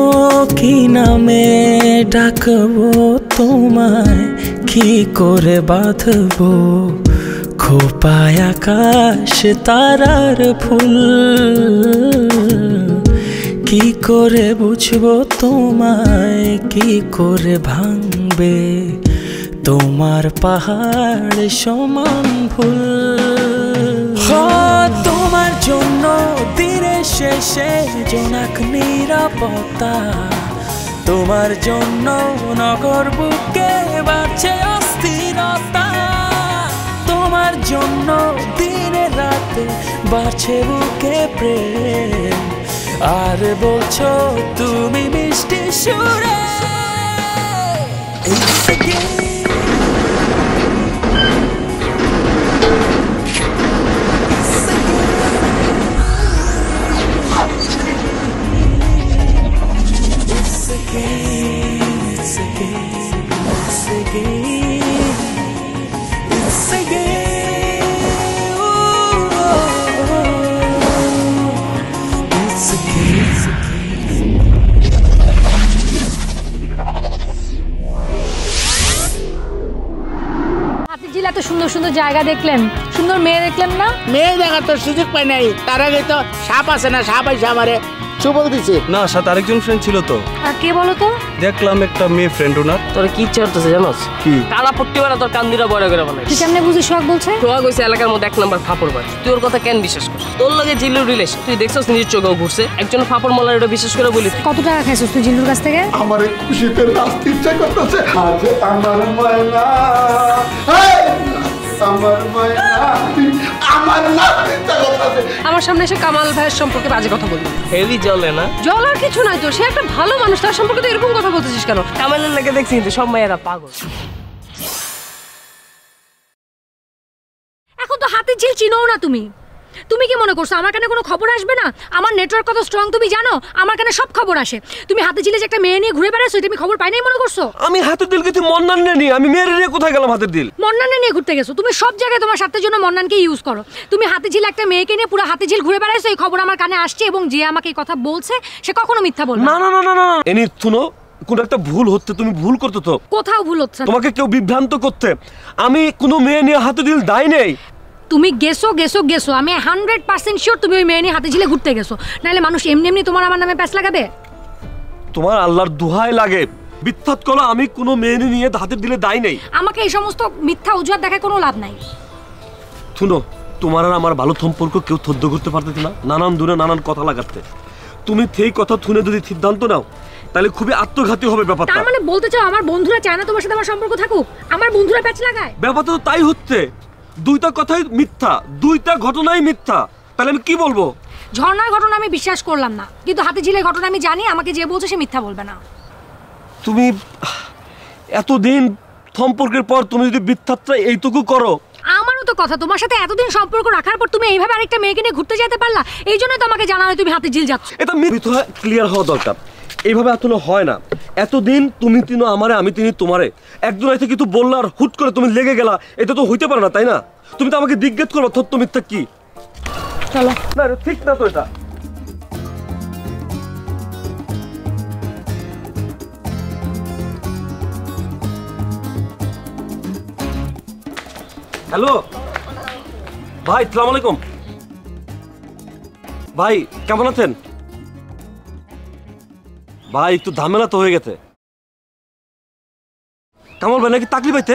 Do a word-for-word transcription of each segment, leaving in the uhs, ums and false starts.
কি নামে ডাকবো তোমায়, কি করে বাঁধবো খোপায় আকাশ তারার ফুল, কি করে বুঝবো তোমায়, কি করে ভাঙবে তোমার পাহাড় সমান ভুল। তোমার জন্য দিনের শেষে জোনাক নিরাপত্তা, তোমার জন্য নগর বুকে বাড়ছে অস্থিরতা, তোমার জন্য দিনে রাতে বাড়ছে বুকে প্রেম, আর বলছো তুমি মিষ্টি সুরে It's a game. এত সুন্দর সুন্দর জায়গা দেখলেন, সুন্দর মেয়ে দেখলেন না? মেয়ে দেখার তো সুযোগ পাই নাই, তার আগে তো সাপ আছে না, সাপ আইসা আমারে চুবল দিছে। না, সাথে আরেকজন ফ্রেন্ড ছিল তো। আর কে বলো তো? দেখলাম একটা মেয়ে ফ্রেন্ড ওনার। তোর কি ইচ্ছা করতেছে জানোস? কি? কালা পট্টি বানা তোর কান্দিরা বড় করে বানাই। তুই কেমনে বুঝিস সোহাগ বলছে? সোহাগ হইছে এলাকার মধ্যে এক নাম্বার ফাপড় বাজ। তুই ওর কথা কেন বিশ্বাস করিস? তোর লগে জিল্লুর রিলেশন তুই দেখছস নিজের চোখেও ঘুরছে। একজন ফাপড় মলার এটা বিশ্বাস করে বলিস? কত টাকা খাইছস তুই জিল্লুর কাছ থেকে? আমার খুশিতে নাচতে ইচ্ছা করতেছে। আজ আমার ময়না, আমার ময়না, আমার নাচতে ইচ্ছা করতেছে। আমার সামনে এসে কামাল ভাইয়ের সম্পর্কে বাজে কথা বলবি। হেভি জ্বলে না? জ্বলার কিছু নাই তো, সে একটা ভালো মানুষ, তার সম্পর্কে তো এরকম কথা বলতেছিস কেন? কামালের লাগে দেখছি কিন্তু সব মেয়েরা পাগল। এখন তো হাতে ঝিল চিনোও না তুমি। তুমি কি মনে করছো আমার কানে কোনো খবর আসবে না? আমার নেটওয়ার্ক কত স্ট্রং তুমি জানো? আমার কানে সব খবর আসে। তুমি হাতে ঝিলে যে একটা মেয়ে নিয়ে ঘুরে বেড়াচ্ছো, এটা আমি খবর পাই নাই মনে করছো? আমি হাতের দিল কিছু মন্নান নিয়ে, আমি মেয়ের নিয়ে কোথায় গেলাম? হাতের দিল মন্নান নিয়ে ঘুরতে গেছো। তুমি সব জায়গায় তোমার স্বার্থের জন্য মন্নানকে ইউজ করো। তুমি হাতে ঝিল একটা মেয়েকে নিয়ে পুরো হাতে ঝিল ঘুরে বেড়াইছো, এই খবর আমার কানে আসছে, এবং যে আমাকে এই কথা বলছে সে কখনো মিথ্যা বলবে না। না না না না এনি শুনো, কোন একটা ভুল হচ্ছে, তুমি ভুল করতে তো। কোথাও ভুল হচ্ছে না। তোমাকে কেউ বিভ্রান্ত করতে। আমি কোনো মেয়ে নিয়ে হাতে দিল দাই নেই। তুমি গেছো গেছো গেছো আমি হান্ড্রেড পার্সেন্ট শিওর তুমি ওই মেয়ে নিয়ে হাতে ঝিলে ঘুরতে গেছো, নাহলে মানুষ এমনি এমনি তোমার আমার নামে প্যাচ লাগাবে? তোমার আল্লাহর দোহাই লাগে, বিত্তাত করো, আমি কোনো মেয়ে নিয়ে হাতের দিলে দাই নেই। আমাকে এই সমস্ত মিথ্যা অজুহাত দেখায় কোনো লাভ নাই। শুনো, তোমার আর আমার ভালো সম্পর্ক কেউ থদ্দ করতে পারতেছে না, নানান দূরে নানান কথা লাগাতে। তুমি সেই কথা শুনে যদি সিদ্ধান্ত নাও তাহলে খুবই আত্মঘাতী হবে ব্যাপারটা। তার মানে বলতে চাও আমার বন্ধুরা চায় না তোমার সাথে আমার সম্পর্ক থাকুক? আমার বন্ধুরা প্যাচ লাগায়? ব্যাপারটা তো তাই হচ্ছে, দুইটা কথাই মিথ্যা, দুইটা ঘটনাই মিথ্যা। তাহলে আমি কি বলবো? ঝর্ণার ঘটনা আমি বিশ্বাস করলাম না, কিন্তু হাতে ঝিলের ঘটনা আমি জানি। আমাকে যে বলছে সে মিথ্যা বলবে না। তুমি এতদিন সম্পর্কের পর তুমি যদি মিথ্যাটা এইটুকু করো। আমারও তো কথা, তোমার সাথে এতদিন সম্পর্ক রাখার পর তুমি এইভাবে আরেকটা মেয়েকে নিয়ে ঘুরতে যেতে পারলা? এই জন্য তো আমাকে জানানো তুমি হাতে ঝিল যাচ্ছ। এটা মিথ্যা ক্লিয়ার হওয়া দরকার। এইভাবে এত হয় না। এতদিন তুমি তিনো আমারে, আমি তিনি তোমারে, একজন এসে কিন্তু বললো আর হুট করে তুমি লেগে গেলা, এটা তো হইতে পারে না, তাই না? তুমি তো আমাকে জিজ্ঞেস করো সত্য মিথ্যা কি। চলো না, ঠিক না তো এটা। হ্যালো ভাই, আসসালামু আলাইকুম। ভাই কেমন আছেন? ভাই একটু ঝামেলা তো হয়ে গেছে। কামাল ভাই নাকি তাকলি পাইতে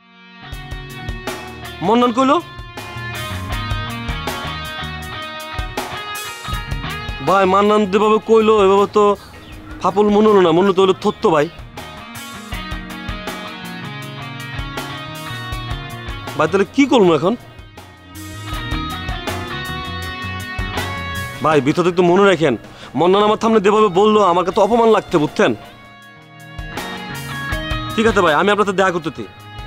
মন্নান কইলো। ভাই মান্নান যেভাবে কইলো এভাবে তো ফাপল মনে হলো না, মনে তো হলো থত্ত। ভাই ভাই তাহলে কি করবো এখন? ভাই ভিতরে একটু মনে রাখেন, মন্নান আমার সামনে যেভাবে বললো আমার কাছে অপমান লাগছে, বুঝছেন? ঠিক আছে ভাই, আমি আপনার সাথে দেখা করতেছি।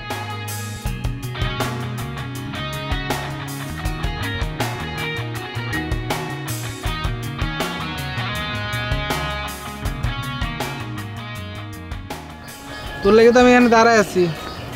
তোর লেগে তো আমি এখানে দাঁড়ায় আছি।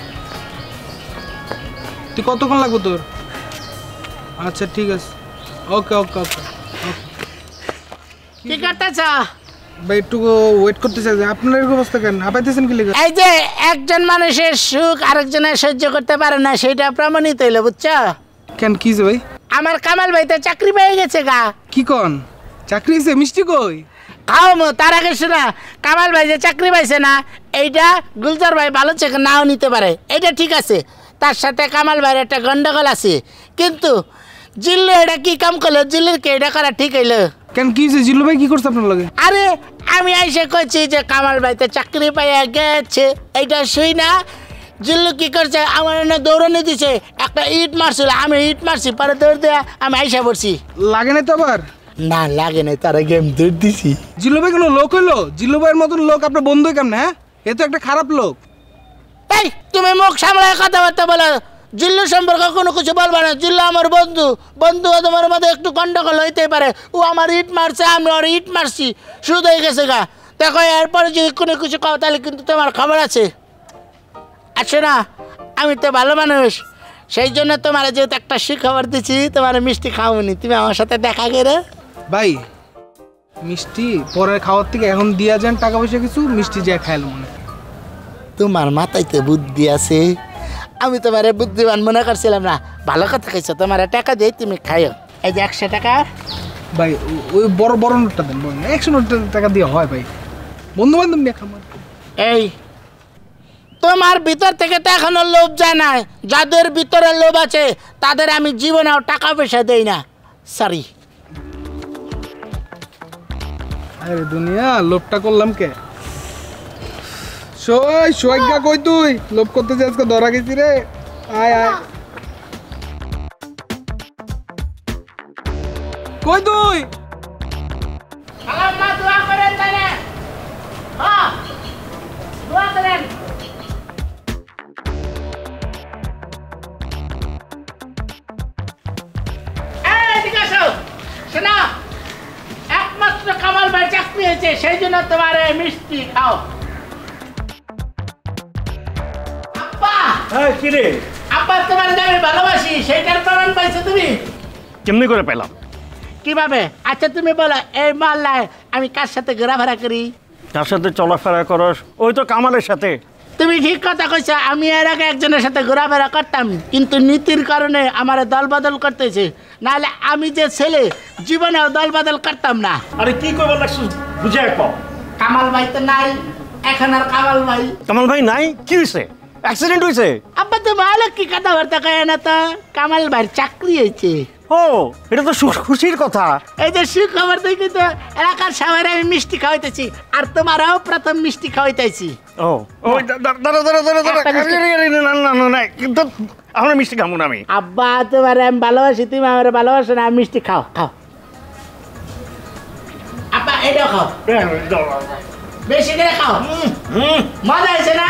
তুই কতক্ষণ লাগবো তোর? আচ্ছা ঠিক আছে, ওকে ওকে ওকে। কি করতেছ? ভাই একটু ওয়েট করতে চাই। আপনার এরকম অবস্থা কেন? হাঁপাইতেছেন কি লেগে? এই যে একজন মানুষের সুখ আরেকজনের সহ্য করতে পারে না, সেটা প্রমাণিত হইলো, বুঝছো? কেন কি হয়েছে ভাই? আমার কামাল ভাই তো চাকরি পেয়ে গেছে গা। কি কন? চাকরি হয়েছে? মিষ্টি কই? খাও মো, তার আগে শোনা, কামাল ভাই যে চাকরি পাইছে না, এইটা গুলজার ভাই ভালো চেকে নাও নিতে পারে, এটা ঠিক আছে। তার সাথে কামাল ভাইয়ের একটা গন্ডগোল আছে, কিন্তু জিল্লু এটা কি কাম করলো? জিল্লুর কে এটা করা ঠিক হইলো? কেন কি হয়েছে? জিল্লু ভাই কি করছে আপনার লগে? আরে আমি আইসে কইছি যে কামাল ভাই তো চাকরি পাইয়া গেছে, এইটা শুই না জিল্লু কি করছে, আমার এনে দৌড়ানি দিছে, একটা ইট মারছিল, আমি ইট মারছি, পরে দৌড় দেয়া আমি আইসা পড়ছি। লাগে না তো আবার? না লাগে নাই, তার আগে আমি দৌড় দিছি। জিল্লু ভাই কোনো লোক হইলো? জিল্লু ভাইয়ের মতন লোক আপনার বন্ধু কেমন? হ্যাঁ, এ তো একটা খারাপ লোক। এই তুমি মুখ সামলায় কথাবার্তা বলো, জিল্লু সম্পর্কে কোনো কিছু বলবা না। জিল্লু আমার বন্ধু, বন্ধু তোমার মধ্যে একটু গন্ডগোল হইতেই পারে। ও আমার ইট মারছে, আমি ওর ইট মারছি, শুধু হয়ে গেছে গা। দেখো এরপরে যদি কোনো কিছু খাও তাহলে কিন্তু তোমার খবর আছে। আচ্ছা না, আমি তো ভালো মানুষ, সেই জন্য তোমার যেহেতু একটা সুখবর দিচ্ছি, তোমার মিষ্টি খাওনি, তুমি আমার সাথে দেখা করে। ভাই মিষ্টি পরে খাওয়ার থেকে এখন দিয়া যান টাকা পয়সা কিছু, মিষ্টি যা খাইলো মনে। তোমার মাথাইতে বুদ্ধি আছে, আমি তোমার বুদ্ধিমান মনে করছিলাম না। ভালো কথা খাইছো, তোমার টাকা দিয়ে তুমি খাইও। এই যে একশো টাকা। ভাই ওই বড় বড় নোটটা দেন, বড় একশো নোট টাকা দিয়ে হয় ভাই? বন্ধু বান্ধব নিয়ে খাবো। এই তোমার ভিতর থেকে তো এখনো লোভ যায় না, যাদের ভিতরে লোভ আছে তাদের আমি জীবনেও টাকা পয়সা দেই না, সরি। আরে দুনিয়া, লোভটা করলাম কে? সই সইগা কই তুই? লোভ করতে যে আজকে ধরা গেছি রে। আয় আয়, কই তুই? আল্লাহ দোয়া করেন তাহলে। হ্যাঁ দোয়া করেন। এই ঠিক আছে, শোনা, একমাত্র কামাল ভাই চাকরি হয়েছে, সেই জন্য তোমার এই মিষ্টি খাও। আব্বা, হ্যাঁ কি রে? আব্বা তোমার যে আমি ভালোবাসি সেইটার প্রমাণ পাইছো তুমি? কেমনি করে পেলাম? কিভাবে? আচ্ছা তুমি বলো, এই মহল্লায় আমি কার সাথে ঘোরাফেরা করি? তার সাথে চলাফেরা করস? ওই তো কামালের সাথে। তুমি ঠিক কথা কইছো, আমি এর আগে একজনের সাথে ঘোরাফেরা করতাম, কিন্তু নীতির কারণে আমার দল বদল করতেছে, নাহলে আমি যে ছেলে জীবনেও দল বদল করতাম না। আরে কি করবার লাগছিস বুঝে এক পাও? কামাল ভাই তো নাই এখন, আর কামাল ভাই কামাল ভাই নাই? কি হয়েছে? অ্যাক্সিডেন্ট হয়েছে? আব্বা তো ভালো কি কথাবার্তা কয় না তো, কামাল ভাইয়ের চাকরি হয়েছে। ও, এটা তো খুশির কথা। এই যে সুখবর তুই কিন্তু এলাকার সবাই আমি মিষ্টি খাওয়াইতেছি, আর তোমারও প্রথম মিষ্টি খাওয়াইতেছি। ও ওই দাঁড়া দাঁড়া দাঁড়া দাঁড়া, না না না না, কিন্তু আমরা মিষ্টি খাবো না আমি। আব্বা তোমার আমি ভালোবাসি, তুমি আমার ভালোবাসো না, মিষ্টি খাও খাও। আব্বা এটা খাও, বেশি করে খাও, মজা আছে না?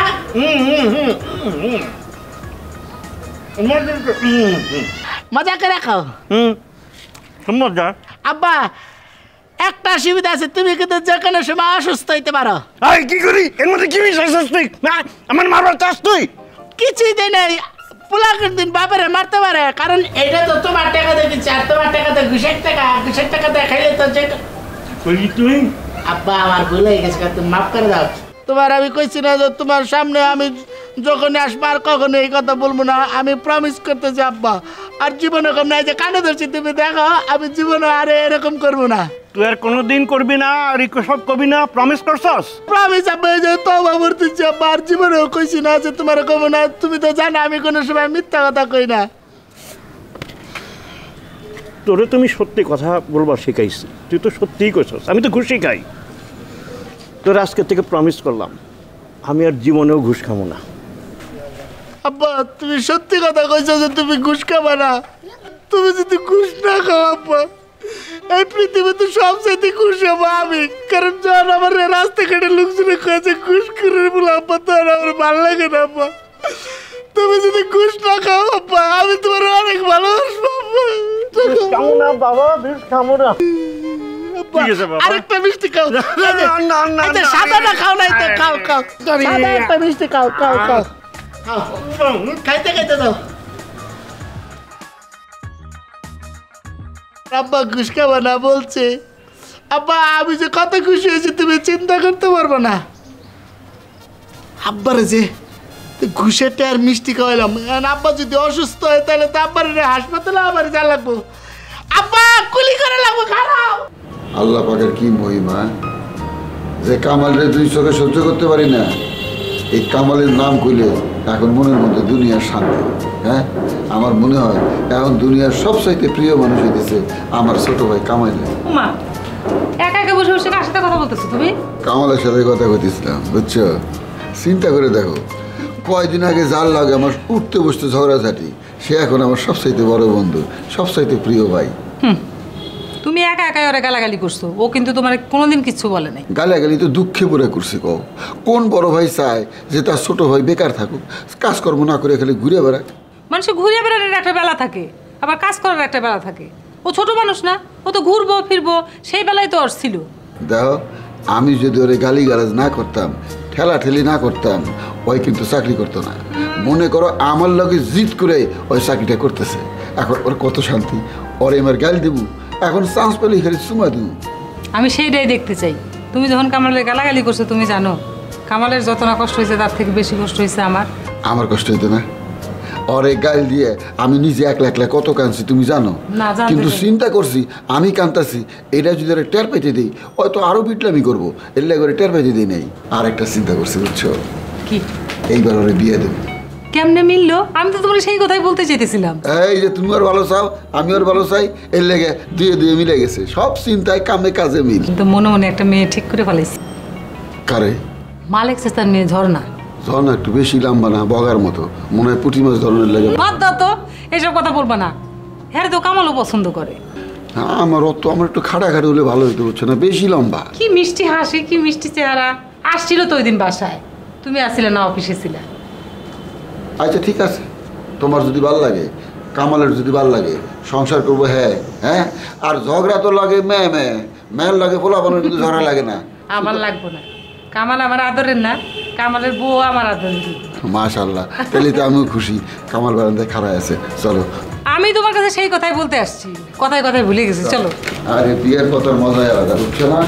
মজা করে খাও। হুম মজা। আব্বা একটা সুবিধা আছে, তুমি কিন্তু যে কোনো সময় অসুস্থ হইতে পারো। আই কি করি? এর মধ্যে কি মিশাইছিস তুই? না আমার মারবার চাস তুই? কিছুই দেয় নাই, পোলাকের দিন বাবারে মারতে পারে, কারণ এটা তো তোমার টাকা দিয়ে দিচ্ছে, আর তোমার টাকা তো ঘুষের টাকা, ঘুষের টাকা দিয়ে খাইলে তো যে। তুই আব্বা আমার ভুল হয়ে গেছে, তুমি মাফ করে দাও। তোমার আমি কইছি না যে তোমার সামনে আমি যখন আসবো আর কখনো এই কথা বলবো না, আমি প্রমিস করতেছি আব্বা। আর জীবনে কম নাই যে কানে ধরছি, তুমি দেখো আমি জীবনে আর এরকম করবো না। তুই আর কোনোদিন করবি না, আর সব করবি না, প্রমিস করছস? প্রমিস আব্বা, যে তওবা করতেছি আব্বা, আর জীবনেও কইছি না যে তোমার কম না। তুমি তো জানো আমি কোনো সময় মিথ্যা কথা কই না। তোরে তুমি সত্যি কথা বলবার শিখাইছি, তুই তো সত্যিই কইছস, আমি তো ঘুষই খাই। তোর আজকে থেকে প্রমিস করলাম আমি আর জীবনেও ঘুষ খাবো না। আব্বা তুমি সত্যি কথা কইছো যে তুমি ঘুষ খাবা না? তুমি যদি ঘুষ না খাও আব্বা, এই পৃথিবীতে সবচেয়ে ঘুষ হবো আমি, কারণ যখন আমার রাস্তাঘাটে লোকজনে কাছে ঘুষ করে বলে আব্বা, তো আর আমার ভালো লাগে না আব্বা। তুমি যদি ঘুষ না খাও আব্বা, আমি তোমার অনেক ভালোবাসবো আব্বা। খাবো না বাবা, ঘুষ খাবো না। আরেকটা মিষ্টি খাও, সাদাটা খাও নাই তো, খাও খাও, সাদা একটা মিষ্টি খাও, খাও খাও খাইতে খাইতে দাও। আব্বা ঘুষ খাবা না বলছে, আব্বা আমি যে কত খুশি হয়েছি তুমি চিন্তা করতে পারবো না। আব্বারে যে ঘুষের টার মিষ্টি খাওয়াইলাম, আব্বা যদি অসুস্থ হয় তাহলে তো আব্বার হাসপাতালে আবার যা লাগবো। আব্বা কুলি করে লাগবো খারাপ। আল্লাহ পাকের কি মহিমা যে কামালরে দুই চোখে সহ্য করতে পারি না, এই কামালের নাম কইলে এখন মনের মধ্যে দুনিয়ার শান্তি। হ্যাঁ, আমার মনে হয় এখন দুনিয়ার সবচাইতে প্রিয় মানুষ হইতেছে আমার ছোট ভাই কামাল। মা একা একা বসে বসে কার সাথে কথা বলতেছো তুমি? কামালের সাথে কথা কইতেছিলাম, বুঝছো? চিন্তা করে দেখো, কয়দিন আগে যার লাগে আমার উঠতে বসতে ঝগড়াঝাটি, সে এখন আমার সবচাইতে বড় বন্ধু, সবচাইতে প্রিয় ভাই। হুম, তুমি একা একাই ওরা গালাগালি করছো, ও কিন্তু তোমার কোনোদিন কিচ্ছু বলে নাই। গালাগালি তো দুঃখে পড়ে করছি। কও কোন বড় ভাই চায় যে তার ছোট ভাই বেকার থাকুক, কাজকর্ম না করে খালি ঘুরে বেড়াক? মানুষের ঘুরে বেড়ানোর একটা বেলা থাকে, আবার কাজ করার একটা বেলা থাকে। ও ছোট মানুষ না, ও তো ঘুরবো ফিরবো, সেই বেলায় তো ওর ছিল। দেখো, আমি যদি ওরে গালি গালাজ না করতাম, ঠেলা ঠেলি না করতাম, ওই কিন্তু চাকরি করতো না। মনে করো আমার লগে জিদ করে ওই চাকরিটা করতেছে। এখন ওর কত শান্তি, ওরে আমার গালি দেবো, এখন চান্স পেলে খালি চুমা দেবো। আমি সেইটাই দেখতে চাই। তুমি যখন কামালের গালাগালি করছো, তুমি জানো কামালের যত না কষ্ট হয়েছে তার থেকে বেশি কষ্ট হয়েছে আমার। আমার কষ্ট হইতো না? ওরে গাল দিয়ে আমি নিজে একলা একলা কত কাঁদছি তুমি জানো? না, জানতে কিন্তু চাই। চিন্তা করছি আমি কাঁদতাছি, এটা যদি ওরা টের পাইতে দিই হয়তো আরো পিটলামি করবো, এর লাগে ওরে টের পাইতে দিই নাই। আর একটা চিন্তা করছি, বুঝছো? কি? এইবার ওরে বিয়ে দেবো। কেমনে মিললো? আমি তো তোমার সেই কথাই বলতে চেয়েছিলাম। এই যে তুমি ওর ভালো চাও, আমি ওর ভালো চাই, এর লেগে দুয়ে দুয়ে মিলে গেছে। সব চিন্তায় কামে কাজে মিল। কিন্তু মনে মনে একটা মেয়ে ঠিক করে ফেলেছি। কারে? মালিক চেষ্টার মেয়ে ঝর্ণা। ঝর্ণা একটু বেশি লম্বা না, বগার মতো, মনে হয় পুঁটি মাছ ধরনের লেগে। বাদ দাও তো, এসব কথা বলবা না। হ্যাঁ তো কামালও পছন্দ করে। আমার অত আমার একটু খাটাখাটি হলে ভালো হইতে হচ্ছে না, বেশি লম্বা। কি মিষ্টি হাসি, কি মিষ্টি চেহারা। আসছিল তো ওই দিন বাসায়, তুমি আসছিলে না, অফিসে ছিলে। আচ্ছা ঠিক আছে, তোমার যদি ভাল লাগে, কামালের যদি ভাল লাগে, সংসার করবো। হ্যাঁ হ্যাঁ, আর ঝগড়া তো লাগে মেয়ে মেয়ে মেয়ের লাগে, ফোলাপানের কিন্তু ঝগড়া লাগে না। আমার লাগবো না, কামাল আমার আদরের না, কামালের বউ আমার আদরের। মাশাআল্লাহ, তাহলে তো আমিও খুশি। কামাল বারান্দায় খাড়া আছে, চলো। আমি তোমার কাছে সেই কথাই বলতে আসছি, কথায় কথায় ভুলে গেছি, চলো। আরে বিয়ের কথার মজাই আলাদা, বুঝছো না?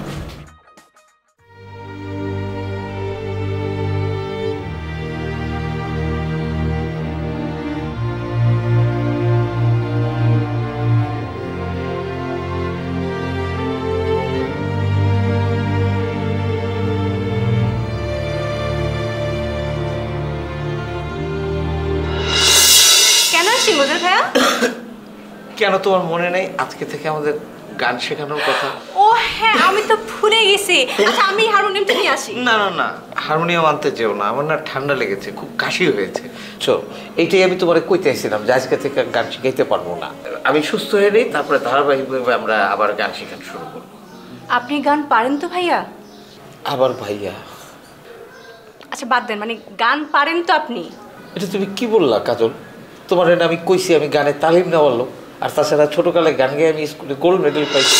কেন তোমার মনে নেই আজকে থেকে আমাদের গান শেখানোর কথা? ও হ্যাঁ, আমি তো ভুলে গেছি। আচ্ছা আমি হারমোনিয়ামটা নিয়ে আসি। না না না, হারমোনিয়াম আনতে যেও না, আমার না ঠান্ডা লেগেছে, খুব কাশি হয়েছে। চল, এইটাই আমি তোমারে কইতে চাইছিলাম যে আজকে থেকে গান শিখাইতে পারবো না। আমি সুস্থ হয়ে নেই, তারপরে ধারাবাহিকভাবে আমরা আবার গান শেখানো শুরু করবো। আপনি গান পারেন তো ভাইয়া? আবার ভাইয়া? আচ্ছা বাদ দেন, মানে গান পারেন তো আপনি? এটা তুমি কি বললা কাজল? তোমার না আমি কইছি আমি গানে তালিম নেওয়ার লোক, আর তাছাড়া ছোটকালে গান গেয়ে আমি স্কুলে গোল্ড মেডেল পাইছি।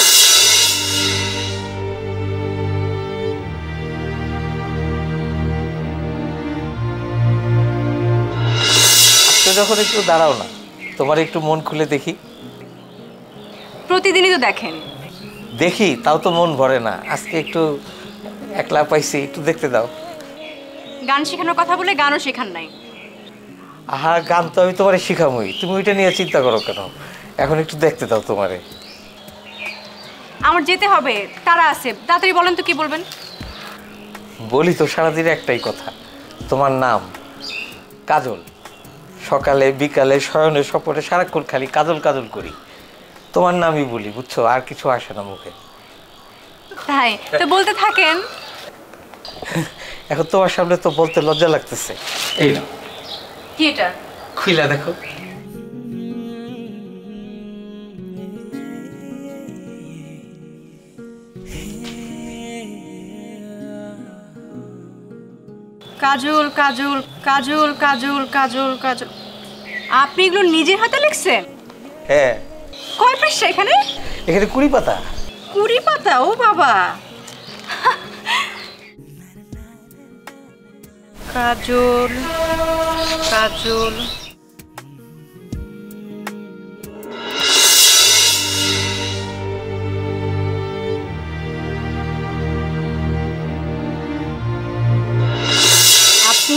আজকে যখন একটু দাঁড়াও না, তোমার একটু মন খুলে দেখি। প্রতিদিনই তো দেখেন। দেখি, তাও তো মন ভরে না। আজকে একটু একলা পাইছি, একটু দেখতে দাও। গান শেখানোর কথা বলে গানও শেখান নাই। আহা, গান তো আমি তোমারে শিখামই, তুমি ওইটা নিয়ে চিন্তা করো কেন? এখন একটু দেখতে দাও তোমারে। আমার যেতে হবে, তারা আছে, তাড়াতাড়ি বলেন তো কি বলবেন। বলি তো সারাদিন একটাই কথা, তোমার নাম কাজল। সকালে বিকালে শয়নে স্বপনে সারাক্ষণ খালি কাজল কাজল করি, তোমার নামই বলি, বুঝছো? আর কিছু আসে না মুখে। তাই তো বলতে থাকেন। এখন তোমার সামনে তো বলতে লজ্জা লাগতেছে। এই না, কি এটা? খুইলা দেখো। কাজল কাজল কাজল কাজল কাজল কাজল। আপনি এগুলো নিজের হাতে লিখছেন? হ্যাঁ। কয় পৃষ্ঠা এখানে? এখানে কুড়ি পাতা। কুড়ি পাতা? ও বাবা। কাজল কাজল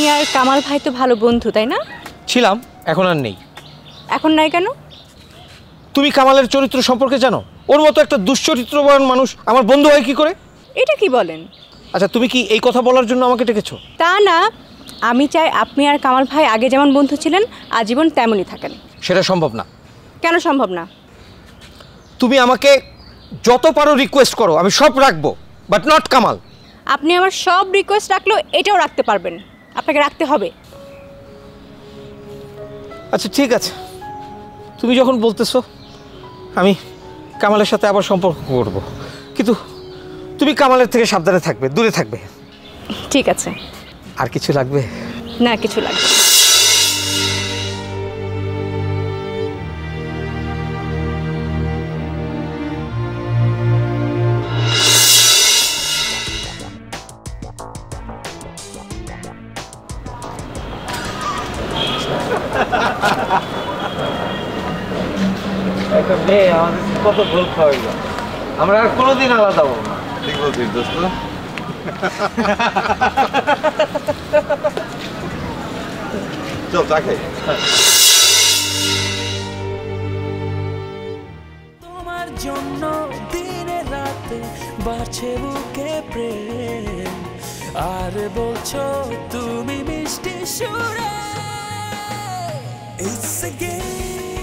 আর কামাল ভাই তো ভালো বন্ধু, তাই না? ছিলাম, এখন আর নেই। এখন নাই কেন? তুমি কামালের চরিত্র সম্পর্কে জানো? ওর মতো একটা দুশ্চরিত্রবান মানুষ আমার বন্ধু হয় কি করে? এটা কি বলেন? আচ্ছা, তুমি কি এই কথা বলার জন্য আমাকে ডেকেছো? তা না, আমি চাই আপনি আর কামাল ভাই আগে যেমন বন্ধু ছিলেন আজীবন তেমনই থাকেন। সেটা সম্ভব না। কেন সম্ভব না? তুমি আমাকে যত পারো রিকোয়েস্ট করো, আমি সব রাখবো, বাট নট কামাল। আপনি আমার সব রিকোয়েস্ট রাখলেও এটাও রাখতে পারবেন, আপনাকে রাখতে হবে। আচ্ছা ঠিক আছে, তুমি যখন বলতেছো আমি কামালের সাথে আবার সম্পর্ক করব, কিন্তু তুমি কামালের থেকে সাবধানে থাকবে, দূরে থাকবে। ঠিক আছে। আর কিছু লাগবে? না, কিছু লাগবে। একটা মেয়ে আমাদের কত ভুল খাওয়াইল, আমরা আর কোনোদিন আলাদা হবো না। ঠিক বলছিস দোস্ত। চল চা খাই। তোমার জন্য দিনে রাতে বাড়ছে বুকে প্রেম, আর বলছো তুমি মিষ্টি সুরে It's a game